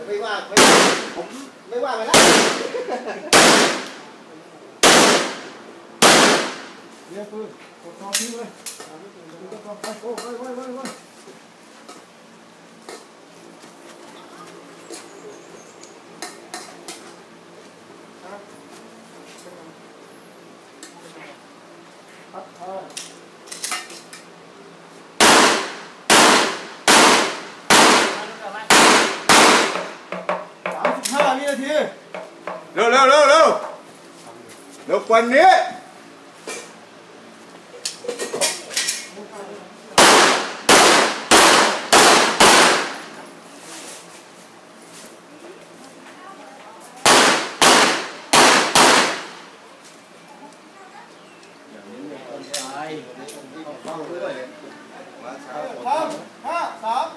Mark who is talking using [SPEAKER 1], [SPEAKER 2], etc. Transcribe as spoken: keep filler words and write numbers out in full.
[SPEAKER 1] ไม่ว่าไม่ว่าผมไม่ว่าไปแล้ว
[SPEAKER 2] เนี่ยปืนกดคอทิ้งเลยกดคอไปโอ้ไปไปไปไปครับเออสามสิบห้าวินาที
[SPEAKER 3] เร็วเร็วเร็วเร็วเร็วกว่านี้
[SPEAKER 1] เข้าด้วยมาเช้า
[SPEAKER 2] ห้าสาม